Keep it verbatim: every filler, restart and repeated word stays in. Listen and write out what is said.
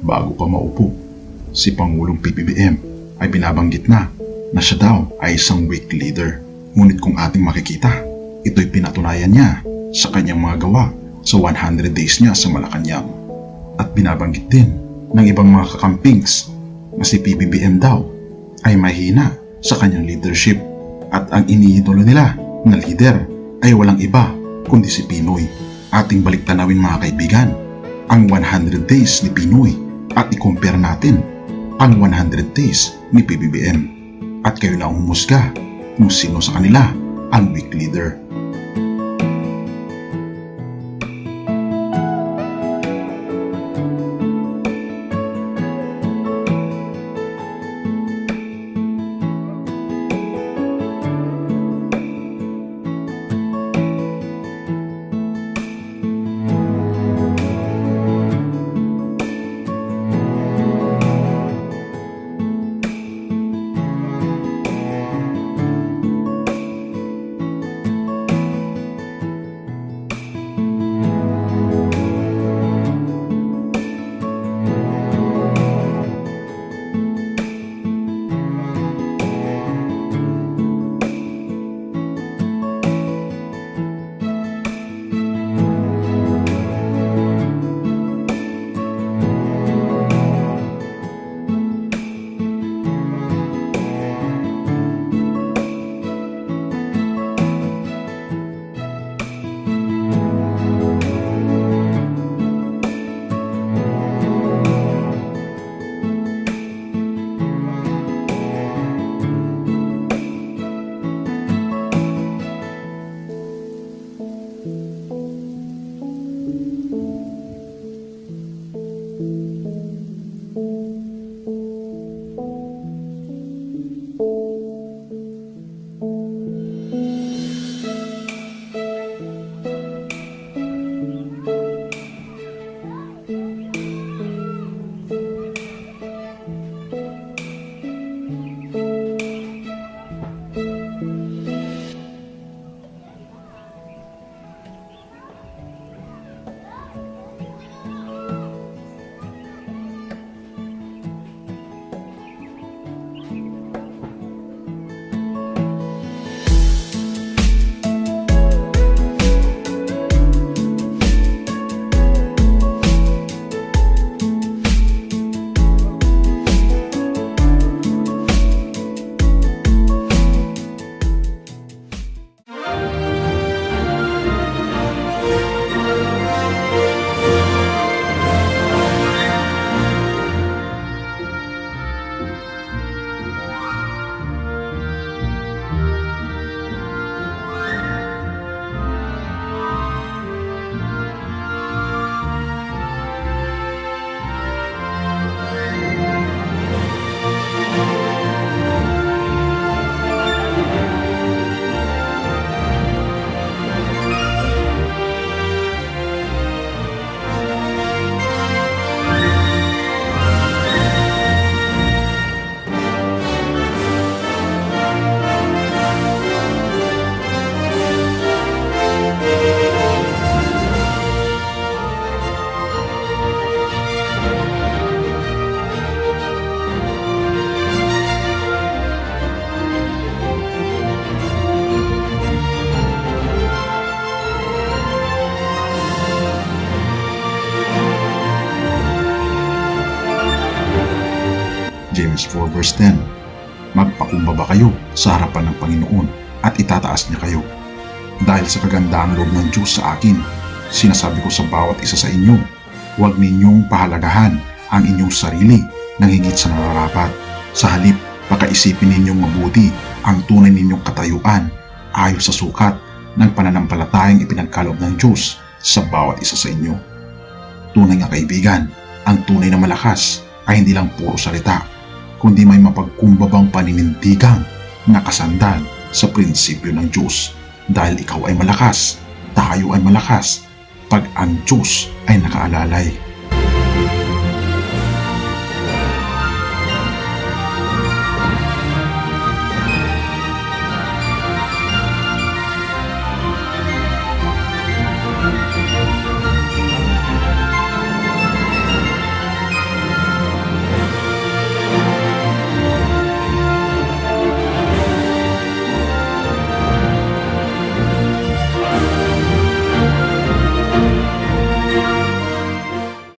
Bago pa maupo, si Pangulong P B B M ay binabanggit na na siya daw ay isang weak leader. Ngunit kung ating makikita, ito'y pinatunayan niya sa kanyang mga gawa sa one hundred days niya sa Malacanang. At binabanggit din ng ibang mga kakampings na si P B B M daw ay mahina sa kanyang leadership at ang iniidolo nila na leader ay walang iba kundi si Pinoy. Ating baliktanawin mga kaibigan ang one hundred days ni Pinoy at i-compare natin ang one hundred days ni P B B M at kayo na humusga kung sino sa kanila ang weak leader. James four verse ten, magpakumbaba kayo sa harapan ng Panginoon at itataas niya kayo. Dahil sa kagandahang loob ng Diyos sa akin, sinasabi ko sa bawat isa sa inyo, huwag ninyong pahalagahan ang inyong sarili ng higit sa nararapat. Sa halip, pakaisipin ninyong mabuti ang tunay ninyong katayuan ayon sa sukat ng pananampalatayang ipinagkaloob ng Diyos sa bawat isa sa inyo. Tunay nga kaibigan, ang tunay na malakas ay hindi lang puro salita, kundi may mapagkumbabang paninindigang nakasandal sa prinsipyo ng Diyos. Dahil ikaw ay malakas, tayo ay malakas, pag ang Diyos ay nakaalalay.